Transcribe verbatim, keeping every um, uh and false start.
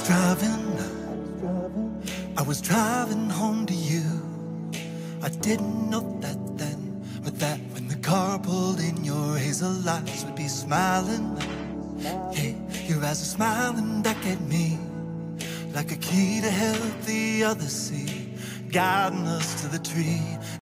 driving, I was driving home to you. I didn't know that then, but that when the car pulled in, your hazel eyes would be smiling. Hey, your eyes are smiling back at me, like a key to help the others see, guiding us to the tree.